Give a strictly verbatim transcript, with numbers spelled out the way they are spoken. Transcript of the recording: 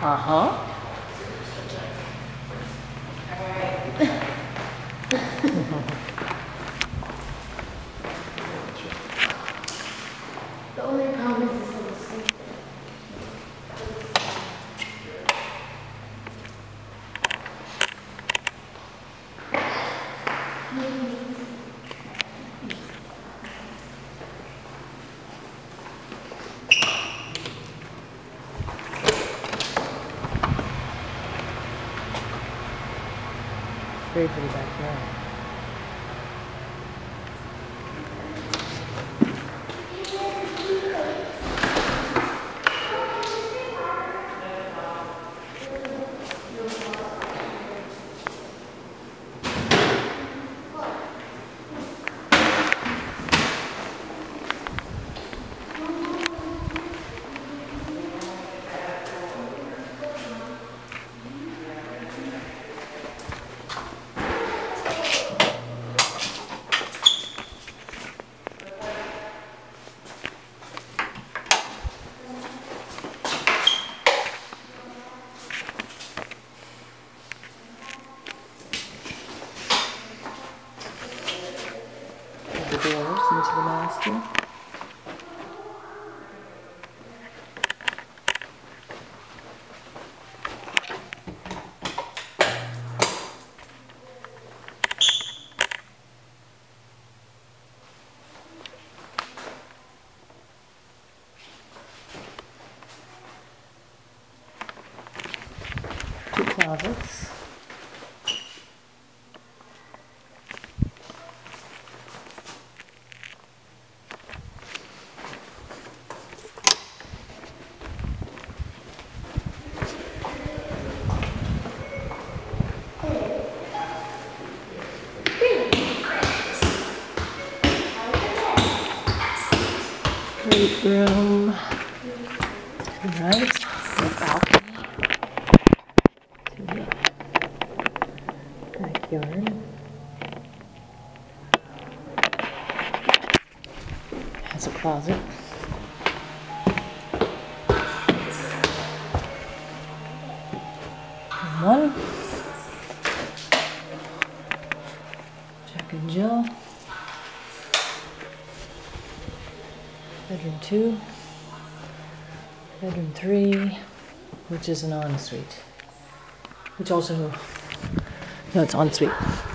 Uh-huh. The only problem is this little sleep. Very pretty backyard. The doors into the master. Two closets. Great room. Right. The balcony. To the backyard. Has a closet. And one. Jack and Jill. Bedroom two, bedroom three, which is an ensuite, which also, no, it's ensuite.